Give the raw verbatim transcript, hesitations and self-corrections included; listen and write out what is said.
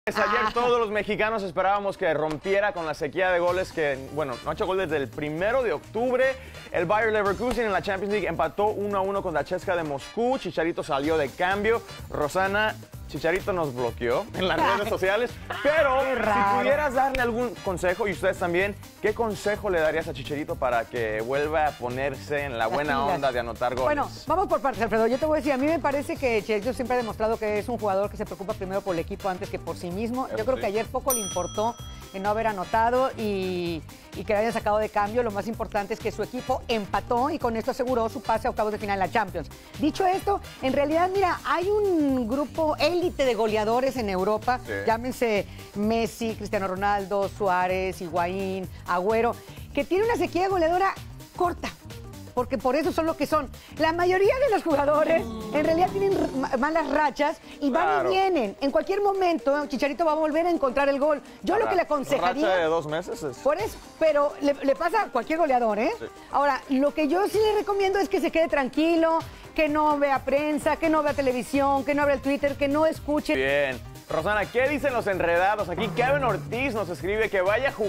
Ayer todos los mexicanos esperábamos que rompiera con la sequía de goles que, bueno, no ha hecho gol desde el primero de octubre. El Bayer Leverkusen en la Champions League empató uno a uno con la Chesca de Moscú. Chicharito salió de cambio. Rosana, Chicharito nos bloqueó en las redes sociales. Pero si pudieras darle algún consejo, y ustedes también, ¿qué consejo le darías a Chicharito para que vuelva a ponerse en la buena onda de anotar goles? Bueno, vamos por partes, Alfredo. Yo te voy a decir, a mí me parece que Chicharito siempre ha demostrado que es un jugador que se preocupa primero por el equipo antes que por sí mismo. Yo creo que ayer poco le importó en no haber anotado y, y que le hayan sacado de cambio. Lo más importante es que su equipo empató y con esto aseguró su pase a octavos de final en la Champions. Dicho esto, en realidad, mira, hay un grupo élite de goleadores en Europa, sí. Llámense Messi, Cristiano Ronaldo, Suárez, Higuaín, Agüero, que tiene una sequía goleadora corta, porque por eso son lo que son. La mayoría de los jugadores en realidad tienen malas rachas y van claro. y vienen. En cualquier momento Chicharito va a volver a encontrar el gol. Yo Ahora, lo que le aconsejaría... ¿Racha de dos meses? Es... Por eso, pero le, le pasa a cualquier goleador, ¿eh? Sí. Ahora, lo que yo sí le recomiendo es que se quede tranquilo, que no vea prensa, que no vea televisión, que no abra el Twitter, que no escuche... Bien. Rosana, ¿qué dicen los enredados? Aquí Kevin Ortiz nos escribe que vaya a jugar